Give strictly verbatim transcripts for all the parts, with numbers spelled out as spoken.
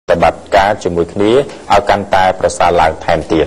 តបត្តិការជាមួយគ្នាឲ្យកាន់តែប្រសើរឡើងថែមទៀត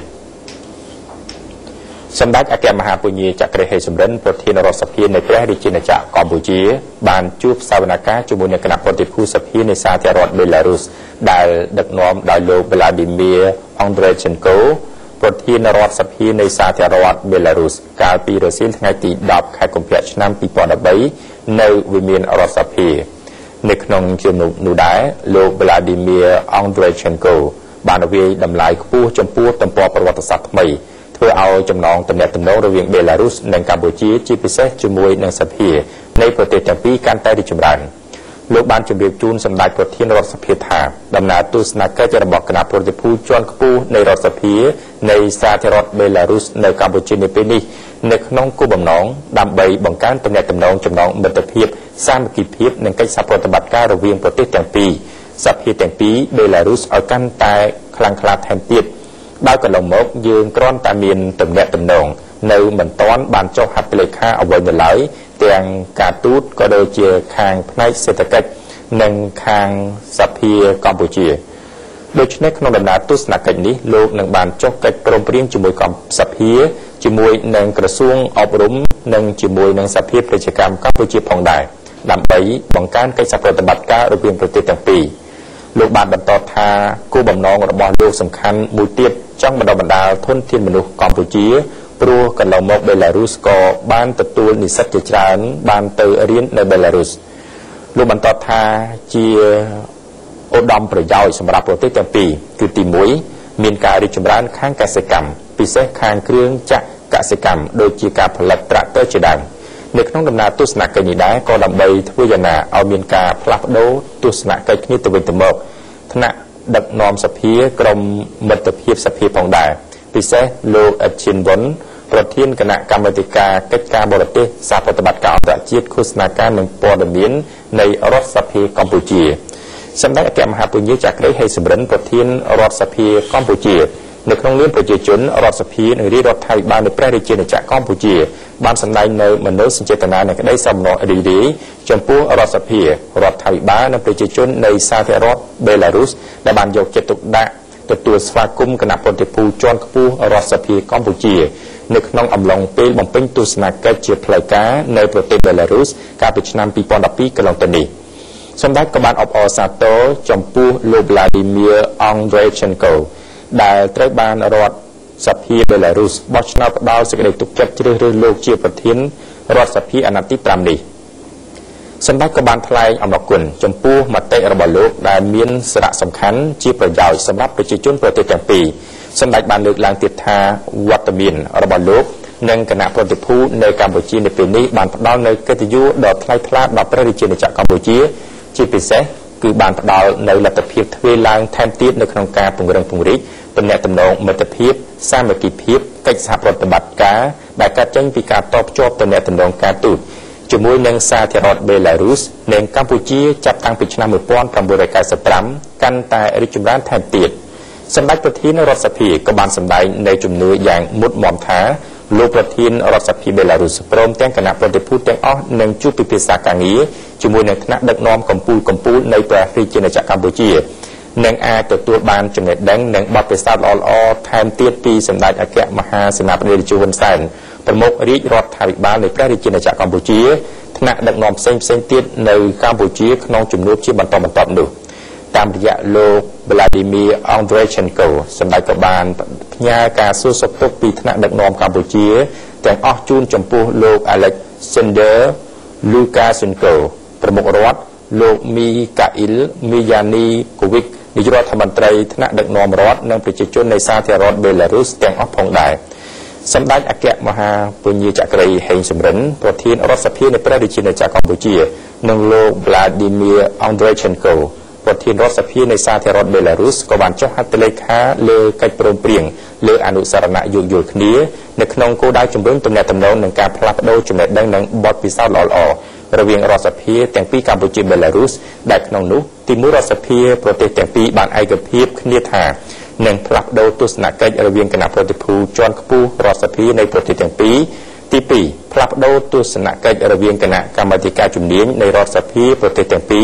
សម្ដេចអគ្គមហាពញាចក្រេហេសំរិនប្រធានរដ្ឋសភានៃព្រះរាជាណាចក្រកម្ពុជាបានជួបសវនកម្មជាមួយនឹងគណៈប្រតិភូសភានៃសាធារណរដ្ឋបេឡារុសដែលដឹកនាំដោយលោក Vladimir Andreychenko ប្រធានរដ្ឋសភានៃសាធារណរដ្ឋបេឡារុសកាលពីរសៀលថ្ងៃទីដប់ខែកុម្ភៈឆ្នាំពីរពាន់ដប់បីនៅវិមានរដ្ឋសភានៅក្នុងជំនុំនោះដែរលោក Vladimir Andreychenko បានវាយតម្លៃខ្ពស់ចំពោះទំព័រប្រវត្តិសាស្ត្រថ្មីធ្វើឲ្យចំណងទំនាក់ទំនងរវាងបេឡារុសនិងកម្ពុជាជាពិសេសជាមួយនឹងសភានៃប្រទេសទាំងពីរកាន់តែរីកចម្រើនលោកបានជម្រាបជូនសម្ដេចប្រធានរដ្ឋសភាថាដំណើរទស្សនកិច្ចរបស់គណៈប្រតិភូជាន់ខ្ពស់នៃរដ្ឋសភានៃសាធារណរដ្ឋបេឡារុសនៅកម្ពុជានាពេលនេះនៅក្នុងគោលបំណងដើម្បីបង្កើនទំនាក់ទំនងចំណងមិត្តភាពសាមគ្គីភាពនិងកិច្ចសហប្រតិបត្តិការរវាងប្រទេសទាំងពីរសភាទាំងពីរបេឡារុសឲ្យកាន់តែខ្លាំងក្លាថែមទៀតដោយកន្លងមកយើងគ្រាន់តែមានទំនាក់ទំនងនៅមិនទាន់បានចុះហត្ថលេខាអ្វីនៅឡើយទាំងការទូតក៏ដូចជាខាងផ្នែកសេដ្ឋកិច្ចនិងខាងសភាកម្ពុជាដូច្នេះក្នុងដំណើរទស្សនកិច្ចនេះលោកនឹងបានចុះកិច្ចព្រមព្រៀងជាមួយកម្ពុជាសភាជាមួយនឹងក្រសួងអប់រំនិងជាមួយនឹងសភាប្រជាកម្មកម្ពុជាផងដែរដើម្បីបង្កើនកិច្ចសហប្រតិបត្តិការរវាងប្រទេសទាំងពីរលោកបានបន្តថាគោលបំណងរបស់លោកសំខាន់មួយទៀតចង់បណ្ដុះបណ្ដាលធនធានមនុស្សកម្ពុជាព្រោះកន្លងមកបេឡារុសក៏បានទទួលនិស្សិតជាច្រើនបានទៅរៀននៅបេឡារុសលោកបន្តថាជាឧត្តមប្រយោជន៍សម្រាប់ប្រទេសទាំងពីរគឺទីមួយមានការរីកចម្រើនខាងកសិកម្មពិសេសខាងគ្រឿងចក្រកសិកម្មដូចជាការផលិតត្រាក់ទ័រជាដើមនៅក្នុងដំណើរទស្សនកិច្ចនេះដែរក៏ដើម្បីធ្វើយ៉ាងណាឲ្យមានការផ្លាស់ប្ដូរទស្សនកិច្ចគ្នាទៅវិញទៅមកថ្នាក់ដឹកនាំសភាក្រុមមិត្តភាពសភាផងដែរពិសេសលោកអឈិនវុនប្រធានគណៈកម្មាធិការកិច្ចការបរទេសសហប្រតិបត្តិការអន្តរជាតិឃោសនាការនិងព័ត៌មាននៃរដ្ឋសភាកម្ពុជាសម្ដេចអគ្គមហាពញាចក្រេហេសំរិនប្រធានរដ្ឋសភាកម្ពុជានៅក្នុងនាមប្រជាជនរដ្ឋសភានិងរាជរដ្ឋាភិបាលនៃព្រះរាជាណាចក្រកម្ពុជាបានសម្ដែងនៅមនោសញ្ចេតនានៃក្តីសោមនស្សរីករាយចំពោះរដ្ឋសភារដ្ឋាភិបាលនិងប្រជាជននៃសាធារណរដ្ឋបេឡារុសដែលបានយកចិត្តទុកដាក់ទទួលស្វាគមន៍គណៈប្រតិភូជាន់ខ្ពស់រដ្ឋសភាកម្ពុជានៅក្នុងអំឡុងពេលបំពេញទស្សនកិច្ចជាផ្លូវការនៅប្រទេសបេឡារុសកាលពីឆ្នាំពីរពាន់ដប់ពីរកន្លងទៅនេះសម្ដេចក៏បានអបអរសាទរចំពោះលោក Vladimir Andreychenko ដែលត្រូវបានរដ្ឋសភាបេឡារុសបោះឆ្នោតផ្ដល់សេចក្តីទុកចិត្តជ្រើសរើសលោកជាប្រធានរដ្ឋសភាអាណត្តិទីប្រាំនេះសម្ដេចក៏បានថ្លែងអំណរគុណចំពោះមតិរបស់លោកដែលមានសារៈសំខាន់ជាប្រយោជន៍សម្រាប់ប្រជាជនប្រទេសទាំងពីរសម្ដេចបានលើកឡើងទៀតថាវត្តមានរបស់លោកនិងគណៈប្រតិភូនៅកម្ពុជានៅពេលនេះបានផ្ដល់នូវកិត្តិយសដ៏ថ្លៃថ្លាដល់ព្រះរាជាណាចក្រកម្ពុជាជាពិសេសគឺបានផ្ដល់នូវលទ្ធភាពធ្វើឡើងថែមទៀតនៅក្នុងការពង្រឹងពង្រីកទំនាក់ទំនងមិត្តភាពសាមគ្គីភាពកិច្ចសហប្រតិបត្តិការដែលកើតចេញពីការតភ្ជាប់ទំនាក់ទំនងការទូតជាមួយនឹងសាធារណរដ្ឋបេឡារុសនិងកម្ពុជាចាប់តាំងពីឆ្នាំmột nghìn chín trăm chín mươi lămកាន់តែរីកចម្រើនថែមទៀតសម្ដេចប្រធានរដ្ឋសភាក៏បានសម្ដែងនៅជំនឿយ៉ាងមុតមមថាលោកប្រធានរដ្ឋសភាបេឡារុសព្រមទាំងគណៈប្រតិភូទាំងអស់នឹងជួបពិភាក្សាការងារជាមួយនឹងថ្នាក់ដឹកនាំកម្ពុជាកម្ពុជានៃព្រះរាជាណាចក្រកម្ពុជានឹងអាចទទួលបានចំណេះដឹងនិងបទពិសោធន៍ល្អៗថែមទៀតពីសម្ដេចអគ្គមហាសេនាបតីរាជហ៊ុនសែនប្រមុខរាជរដ្ឋាភិបាលនៃព្រះរាជាណាចក្រកម្ពុជាថ្នាក់ដឹកនាំផ្សេងផ្សេងទៀតនៅកម្ពុជាក្នុងជំនួបជាបន្តបន្ទាប់នោះតាមរយៈលោក Vladimir Andreychenko សម្ដេចក៏បានផ្ញើការសួរសុខទុក្ខពីថ្នាក់ដឹកនាំកម្ពុជាទាំងអស់ជូនចំពោះលោក Alexander Lukashenko ប្រមុខរដ្ឋលោក Mikhail Miyanykovich នាយករដ្ឋមន្ត្រីថ្នាក់ដឹកនាំរដ្ឋនិងប្រជាជននៃសាធារណរដ្ឋបេឡារុសទាំងអស់ផងដែរសម្ដេចអគ្គមហាពញាចក្រេហេងសំរិនប្រធានរដ្ឋសភានៃព្រះរាជាណាចក្រកម្ពុជានិងលោក Vladimir Andreychenko ប្រធានរដ្ឋសភានៃសាធារណរដ្ឋបេឡារុសក៏បានចុះហត្ថលេខាលើកិច្ចព្រមព្រៀងលើអនុសារណៈយោគយល់គ្នានៅក្នុងគោលដៅជំរុញទំនាក់ទំនងនិងការផ្លាស់ប្ដូរចំណេះដឹងនិងបទពិសោធន៍ល្អៗរវាងរដ្ឋសភាទាំងពីរកម្ពុជាបេឡារុសដែលក្នុងនោះទីមួយរដ្ឋសភាប្រទេសទាំងពីរបានឯកភាពគ្នាថានឹងផ្លាស់ប្ដូរទស្សនកិច្ចរវាងគណៈប្រតិភូជាន់ខ្ពស់រដ្ឋសភានៃប្រទេសទាំងពីរទីពីរផ្លាស់ប្ដូរទស្សនកិច្ចរវាងគណៈកម្មាធិការជំនាញនៃរដ្ឋសភាប្រទេសទាំងពីរ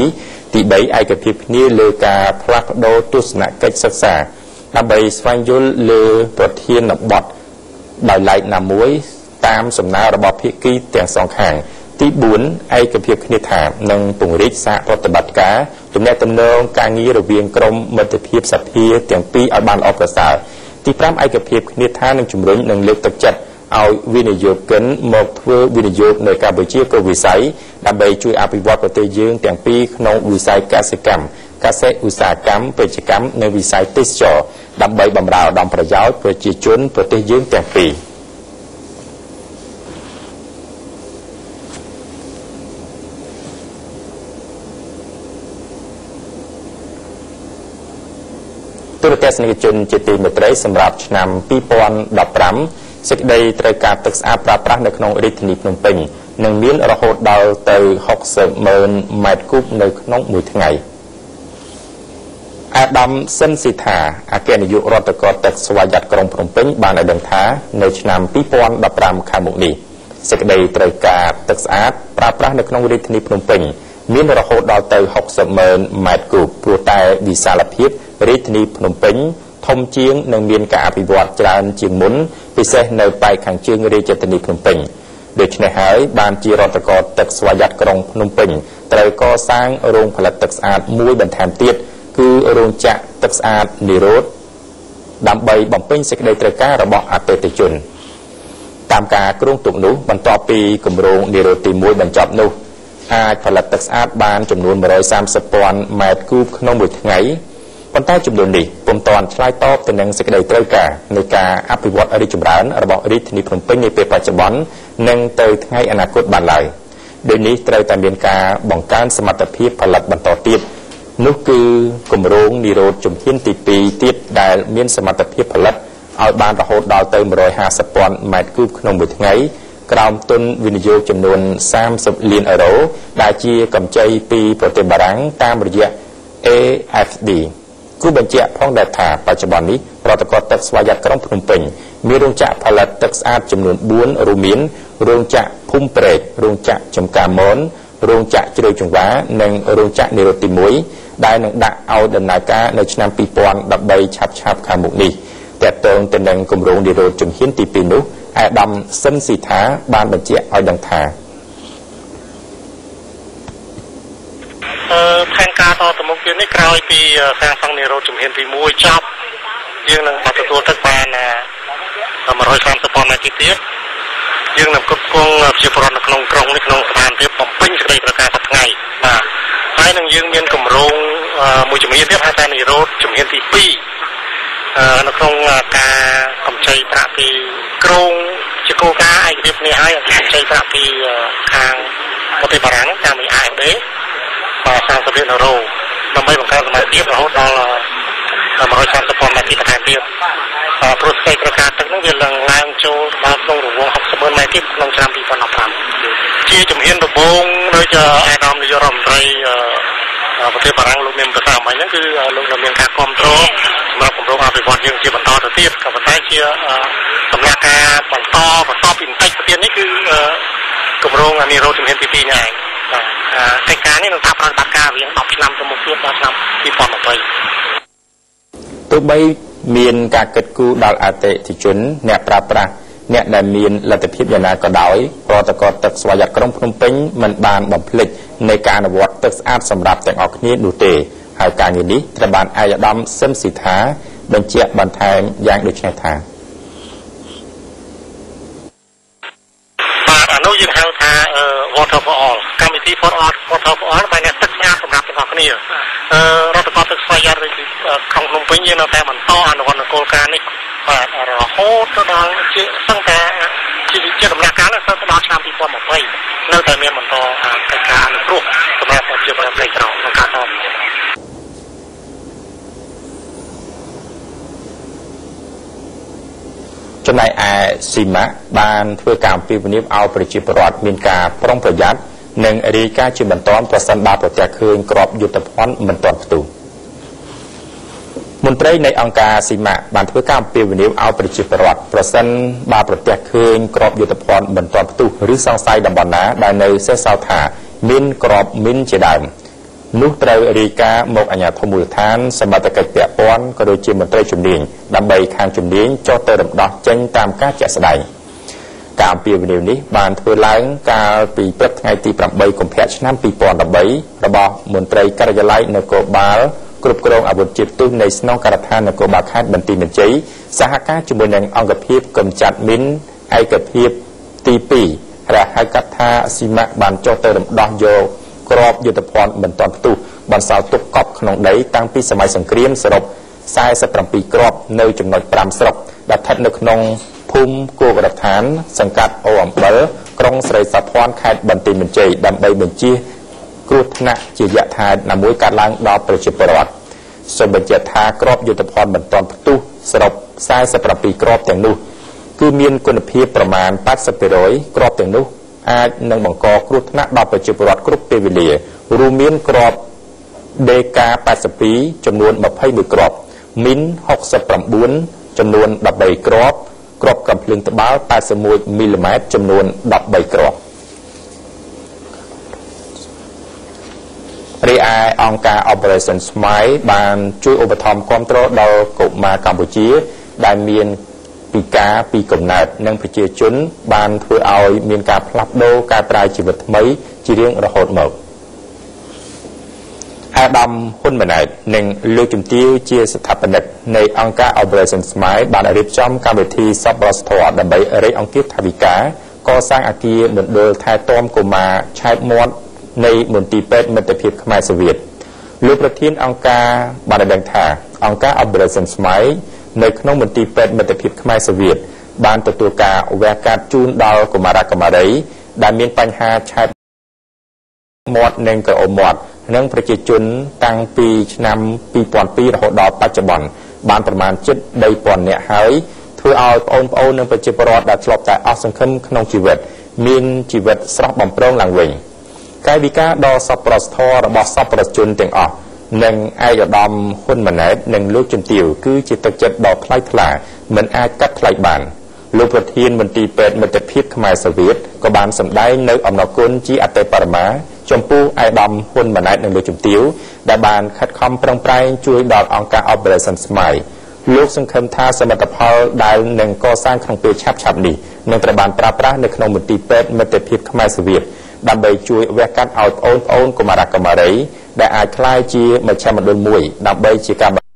ទីបីឯកភាពគ្នាលើការផ្លាស់ប្ដូរទស្សនកិច្ចសិក្សាដើម្បីស្វែងយល់លើប្រធានបទដោយឡែកណាមួយតាមសំណើរបស់ភាគីទាំងសងខាងទីបួនឯកភាពគ្នាថានឹងពង្រីកសហប្រតិបត្តិការទំនាក់ទំនងការងាររវាងក្រមមិត្តភាពសភាទាំងពីរឲ្យបានល្អប្រសើរទីប្រាំឯកភាពគ្នាថានឹងជំរុញនិងលើកទឹកចិត្តឲ្យវិនិយោគិនមកធ្វើវិនិយោគនៅកម្ពុជាគ្រប់វិស័យដើម្បីជួយអភិវឌ្ឍប្រទេសយើងទាំងពីរក្នុងវិស័យកសិកម្មកសិឧស្សាហកម្មពាណិជ្ជកម្មនិងវិស័យទេសចរណ៍ដើម្បីបម្រើឧត្តមប្រយោជន៍ប្រជាជនប្រទេសយើងទាំងពីរទូរទស្សនិកជនជាទីមេត្រីសម្រាប់ឆ្នាំពីរពាន់ដប់ប្រាំសេចក្តីត្រូវការទឹកស្អាតប្រើប្រាស់នៅក្នុងរាជធានីភ្នំពេញនឹងមានរហូតដល់ទៅហុកសិបម៉ឺនម៉ែត្រគូបនៅក្នុងមួយថ្ងៃអាដាមសិនស៊ីថាអគ្គនាយករដ្ឋការទឹកស្វយ័តក្រុងភ្នំពេញបានឲ្យដឹងថានៅឆ្នាំពីរពាន់ដប់ប្រាំខាងមុខនេះសេចក្តីត្រូវការទឹកស្អាតប្រើប្រាស់នៅក្នុងរាជធានីភ្នំពេញមានរហូតដល់ទៅហុកសិបម៉ឺនម៉ែត្រគូបព្រោះតែវិសាលភាពរាជធានីភ្នំពេញធំជាងនិងមានការអភិវឌ្ឍច្រើនជាងមុនពិសេសនៅប៉ែកខាងជើងរាជធានីភ្នំពេញដូច្នេះហើយបានជារដ្ឋការទឹកស្វយ័តក្រុងភ្នំពេញត្រូវកសាងរោងផលិតទឹកស្អាតមួយបន្ថែមទៀតគឺរោងចក្រទឹកស្អាតនិរោធដើម្បីបំពេញសេចក្តីត្រូវការរបស់អតិថិជនតាមការគ្រោងទុកនោះបន្ទាប់ពីគម្រោងនិរោធទីមួយបញ្ចប់នោះអាចផលិតទឹកស្អាតបានចំនួនមួយរយសាមសិបពាន់ម៉ែត្រគូបក្នុងមួយថ្ងៃប៉ុន្តែចំនួននេះពុំទាន់ឆ្លើយតបទៅនឹងសេចក្តីត្រូវការនៃការអភិវឌ្ឍរីកចម្រើនរបស់រាជធានីភ្នំពេញនាពេលបច្ចុប្បន្ននិងទៅថ្ងៃអនាគតបានឡើយដូចនេះត្រូវតែមានការបង្កើនសមត្ថភាពផលិតបន្តទៀតនោះគឺគម្រោងនិរោធជំហានទីពីរទៀតដែលមានសមត្ថភាពផលិតឲ្យបានរហូតដល់ទៅមួយរយហាសិបពាន់ម៉ែត្រគូបក្នុងមួយថ្ងៃក្រោមទុនវិនិយោគចំនួនសាមសិបលានអឺរ៉ូដែលជាកម្ចីពីប្រទេសបារាំងតាមរយៈ A F Dគូបញ្ជាក់ផងដែរថាបច្ចុប្បន្ននេះរដ្ឋការទឹកស្វយ័តក្រុងភ្នំពេញមានរោងចក្រផលិតទឹកស្អាតចំនួនបួនរួមមានរោងចក្រភូមិព្រែករោងចក្រចំការមនរោងចក្រជ្រោយចង្វានិងរោងចក្រនិរោធទីមួយដែលនឹងដាក់ឲ្យដំណើរការនៅឆ្នាំពីរពាន់ដប់បីឆាប់ឆាប់ខាងមុខនេះទាក់ទងទៅនឹងគម្រោងនិរោធជំហានទីពីរនោះអាដាមសិនស៊ីថាបានបញ្ជាក់ឲ្យដឹងថាផែនការតទៅមុខទៀតនេះក្រោយពីសាងសង់និរោធជំហានទីមួយចប់យើងនឹងទទួលទឹកបានមួយរយសាមសិបពាន់ម៉ែត្រទៀតយើងនឹងគ្រប់គ្រងប្រជាពលរដ្ឋនៅក្នុងក្រុងនេះក្នុងស្ថានភាពបំពេញសេចក្តីប្រកាសថ្ងៃបាទហើយនឹងយើងមានគម្រោងមួយជំហានទៀតហៅថានិរោធជំហានទីពីរនៅក្នុងការកម្ចីប្រាក់ពីក្រងជាគោលការណ៍ឯកភាពនេះហើយកម្ចីប្រាក់ពីខាងប្រទេសបារាំងតាមរយៈ A F Dបាទសាងសង់នៅរោដើម្បីបង្កើនសមត្ថភាពរហូតដល់មួយរយសាមសិបពាន់ម៉ែត្របន្ថែមទៀតព្រោះស្ថិរប្រការទឹកនោះវាឡើងឡើងចូលដល់ក្នុងរង្វង់ហុកសិបម៉ឺនម៉ែត្រទៀតក្នុងឆ្នាំពីរពាន់ដប់ប្រាំជាជំហានដំបូងដោយអាដាមនាយករដ្ឋមន្ត្រីប្រទេសបារាំងលោកមានប្រសាសន៍មិញហ្នឹងគឺលោកនៅមានការគ្រប់គ្រងសម្រាប់គម្រោងអភិវឌ្ឍយើងជាបន្តទៅទៀតក៏ប៉ុន្តែជាដំណាក់កាលបន្តបន្តពីបន្តិចទៅទៀតនេះគឺគម្រោងនិរោធជំហានទីពីរនេះឯងកិច្ចការនេះនឹងចាប់ផ្ដើមបដការរៀងដប់ឆ្នាំទៅមុខទៀតដល់ឆ្នាំពីរពាន់ម្ភៃទោះបីមានការកិត្តគូដល់អតិថិជនអ្នកប្រើប្រាស់អ្នកដែលមានលទ្ធភាពយ៉ាងណាក៏ដោយរដ្ឋការទឹកស្វយ័តក្រុងភ្នំពេញមិនបានបំភ្លេចនៃការអនុវត្តទឹកស្អាតសម្រាប់ទាំងអស់គ្នានោះទេហើយការងារនេះត្រូវបានអាយដាមសិនស៊ីថាបញ្ជាក់បន្ថែមយ៉ាងដូចនេះថាបាទអានោះយើងហៅថា water for all កម្មវិធី for all water for all បែរទឹកស្អាតសម្រាប់ទាំងអស់គ្នារដ្ឋបាលទឹកស្វយ័តក្នុងភ្នំពេញយើងនៅតែបន្តអនុវត្តគោលការណ៍នេះបាទរហូតទៅដល់ជាសឹងតែជាដំណាក់កាលទៅដល់ឆ្នាំពីរពាន់ម្ភៃនៅតែមានបន្តកិច្ចការអនុគ្រោះសម្រាប់ប្រជាពលរដ្ឋផ្នែកក្រៅក្នុងការតបចំណែកឯស៊ីម៉ាបានធ្វើការអំពាវនាវឲ្យប្រជាពលរដ្ឋមានការប្រុងប្រយ័ត្ននិងរាយការណ៍ជាបន្តប្រសិនបើប្រទះឃើញក្របយុទ្ធភ័ណ្ឌមិនទាន់ផ្ទុះមន្ត្រីនៃអង្គការស៊ីម៉ាបានធ្វើការអំពាវនាវឲ្យប្រជាពលរដ្ឋប្រសិនបើប្រទះឃើញក្របយុទ្ធភ័ណ្ឌមិនទាន់ផ្ទុះឬសង្ស័យតំបន់ណាដែលនៅសេសសល់ថាមានក្របមីនជាដើមនោះត្រូវរាយការណ៍មកអាជ្ញាធរមូលដ្ឋានសមត្ថកិច្ចពាក់ព័ន្ធក៏ដូចជាមន្ត្រីជំនាញដើម្បីខាងជំនាញចុះទៅរំដោះចេញតាមការជាក់ស្ដែងការអំពាវនាវនេះបានធ្វើឡើងកាលពីព្រឹកថ្ងៃទីប្រាំបីកុម្ភៈឆ្នាំពីរពាន់ប្រាំបីរបស់មន្ត្រីការិយាល័យនគរបាលគ្រប់គ្រងអាវុធជាតិផ្ទុះនៃស្នងការដ្ឋាននគរបាលខេត្តបន្ទាយមានជ័យសហការជាមួយនឹងអង្គភាពកម្ចាត់មីនឯកភាពទីពីរដែលហៅកាត់ថាស៊ីម៉ាក់បានចុះទៅរំដោះយកក្របយុទ្ធភ័ណ្ឌមិនទាន់ផ្ទុះបន្សល់ទុកកប់ក្នុងដីតាំងពីសម័យសង្គ្រាមសរុបសែសិបប្រាំពីរគ្រាប់នៅចំណុចប្រាំស្រុកដែលស្ថិតនៅក្នុងភូមិគោករដ្ឋានសង្កាត់អូអំបិលក្រុងស្រីសាភ័ណ្ឌខេត្តបន្ទាយមានជ័យដើម្បីបញ្ជាគ្រោះថ្នាក់ជាយថាហេតុណាមួយកើតឡើងដល់ប្រជាពលរដ្ឋសូមបញ្ជាក់ថាក្របយុទ្ធភ័ណ្ឌមិនទាន់ផ្ទុះសរុបសែសិបប្រាំពីរគ្រាប់ទាំងនោះគឺមានគុណភាពប្រមាណแปดสิบเปอร์เซ็นต์ គ្រាប់ទាំងនោះអាចនឹងបង្កគ្រោះថ្នាក់ដល់ប្រជាពលរដ្ឋគ្រប់ពេលវេលារួមមានគ្រាប់ ដេ កា แปดสิบពីរ ចំនួនยี่สิบเอ็ดគ្រាប់មីនหกสิบเก้าចំនួនสิบสามគ្រាប់គ្រាប់កាំភ្លើងត្បាល់แปดสิบเอ็ดមីលីម៉ែត្រចំនួនสิบสามគ្រាប់រីឯអង្គការ Operation Smile បានជួយឧបត្ថម្ភគាំទ្រដល់កុមារកម្ពុជាដែលមានពិការពីកំណើតនិងប្រជាជនបានធ្វើឲ្យមានការផ្លាស់ប្ដូរការប្រែជីវិតថ្មីជារៀងរហូតមកអាដាមហ៊ុនម៉ាណែតនិងលោកជំទាវជាស្ថាបនិកនៃអង្គការ Operation Smile បានរៀបចំកម្មវិធីសប្បុរសធម៌ដើម្បីរៃអង្គាសថវិកាកសាងអគារមណ្ឌលថែទាំកុមារឆែកមាត់នៃមន្ទីរពេទ្យមិត្តភាពខ្មែរសូវៀតលោកប្រធានអង្គការបានដឹងថាអង្គការ Operation Smile នៅក្នុងមន្ទីរពេទ្យមិត្តភាពខ្មែរសូវៀតបានទទួលការវះកាត់ជូនដល់កុមារកុមារីដែលមានបញ្ហាឆែកមាត់និងក្រអូបមាត់និងប្រជាជនតាំងពីឆ្នាំពីរពាន់ពីររហូតដល់បច្ចុប្បន្នបានប្រមាណជិតបីពាន់នាក់ហើយធ្វើឲ្យបងប្អូននិងប្រជាពលរដ្ឋដែលធ្លាប់តែអស់សង្ឃឹមក្នុងជីវិតមានជីវិតស្រស់បំព្រងឡើងវិញកាយវិការដ៏សប្បុរសធម៌របស់សប្បុរសជនទាំងអស់និងឯកឧត្តមហ៊ុនម៉ាណែតនិងលោកជំទាវគឺជាទឹកចិត្តដ៏ថ្លៃថ្លាមិនអាចកាត់ថ្លៃបានលោកប្រធានមន្ទីរពេទ្យមិត្តភាពខ្មែរសូវៀតក៏បានសម្ដែងនៅអំណរគុណជាអតិបរមាចំពោះឯកឧត្តមហ៊ុនម៉ាណែតនិងលោកជំទាវដែលបានខិតខំប្រឹងប្រែងជួយដល់អង្គការ Operation Smile លោកសង្ឃឹមថាសមិទ្ធផលដែលនឹងកសាងក្នុងពេលឆាប់ៗនេះនឹងត្រូវបានប្រើប្រាស់នៅក្នុងមន្ទីរពេទ្យមិត្តភាពខ្មែរសូវៀតដើម្បីជួយវះកាត់ឲ្យបងប្អូនកុមារកុមារីដែលអាចក្លាយជាមជ្ឈមណ្ឌលមួយដើម្បីជាការកុ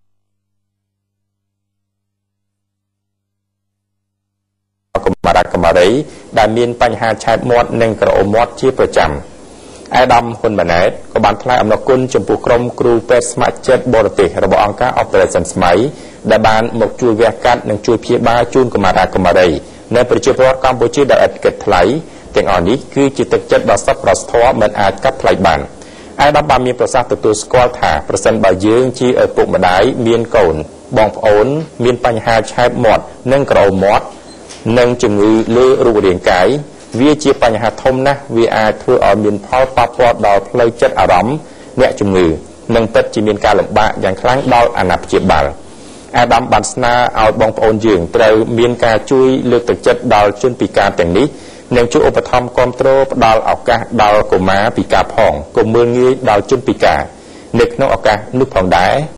មារកុមារីដែលមានបញ្ហាឆែកមាត់និងក្រអូបមាត់ជាប្រចាំអាដាមហ៊ុនម៉ាណែតក៏បានថ្លែងអំណរគុណចំពោះក្រុមគ្រូពេទ្យស្ម័គ្រចិត្តបរទេសរបស់អង្គការ Operation Smile ដែលបានមកជួយវះកាត់និងជួយព្យាបាលជូនកុមារកុមារីនៅប្រជាពលរដ្ឋកម្ពុជាដែលឥតគិតថ្លៃទាំងអស់នេះគឺជាទឹកចិត្តដ៏សប្បុរសធម៌មិនអាចកាត់ថ្លៃបានអាដាមបានមានប្រសាសន៍ទទួលស្គាល់ថាប្រសិនបើយើងជាឪពុកម្ដាយមានកូនបងប្អូនមានបញ្ហាឆែកមាត់និងក្រអូបមាត់និងជំងឺលើរូបរាងកាយវាជាបញ្ហាធំណាស់វាអាចធ្វើឲ្យមានផលប៉ះពាល់ដល់ផ្លូវចិត្តអារម្មណ៍អ្នកជំងឺនិងពិតជាមានការលំបាកយ៉ាងខ្លាំងដល់អាណាព្យាបាលអាដាមបានស្នើឲ្យបងប្អូនយើងត្រូវមានការជួយលើកទឹកចិត្តដល់ជនពិការទាំងនេះនិងជួយឧបត្ថម្ភគាំទ្រផ្ដល់ឱកាសដល់កុមារពិការផងកុំមើលងាយដល់ជនពិការនៅក្នុងឱកាសនោះផងដែរ